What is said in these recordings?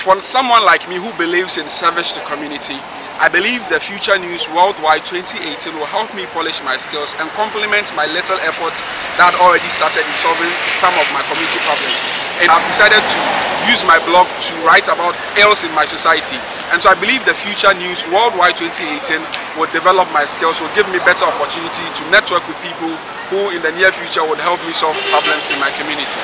For someone like me who believes in service to community, I believe the Future News Worldwide 2018 will help me polish my skills and complement my little efforts that already started in solving some of my community problems. And I've decided to use my blog to write about ills in my society. And so I believe the Future News Worldwide 2018 will develop my skills, will give me better opportunity to network with people who in the near future would help me solve problems in my community.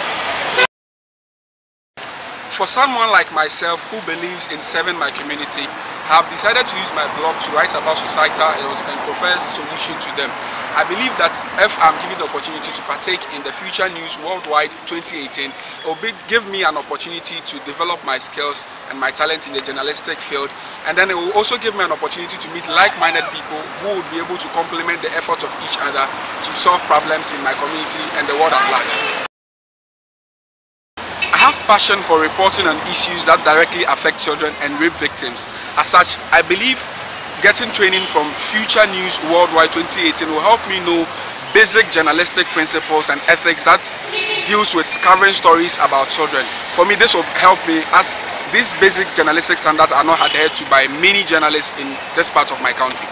For someone like myself who believes in serving my community, I have decided to use my blog to write about societal ills and propose solutions to them. I believe that if I'm given the opportunity to partake in the Future News Worldwide 2018, it will give me an opportunity to develop my skills and my talent in the journalistic field, and then it will also give me an opportunity to meet like-minded people who would be able to complement the efforts of each other to solve problems in my community and the world at large. I have passion for reporting on issues that directly affect children and rape victims. As such, I believe getting training from Future News Worldwide 2018 will help me know basic journalistic principles and ethics that deals with covering stories about children. For me, this will help me as these basic journalistic standards are not adhered to by many journalists in this part of my country.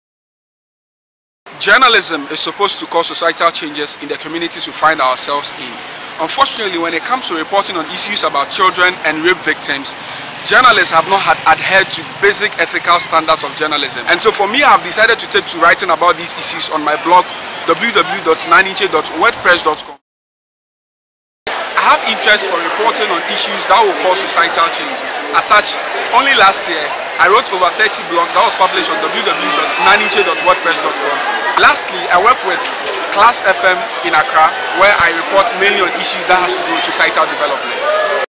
Journalism is supposed to cause societal changes in the communities we find ourselves in. Unfortunately, when it comes to reporting on issues about children and rape victims, journalists have not adhered to basic ethical standards of journalism. And so for me, I have decided to take to writing about these issues on my blog www.naninche.wordpress.com. I have interest for reporting on issues that will cause societal change. As such, only last year, I wrote over 30 blogs that was published on www.naninche.wordpress.com. Lastly, I work with Class FM in Accra, where I report mainly on issues that has to do with societal development.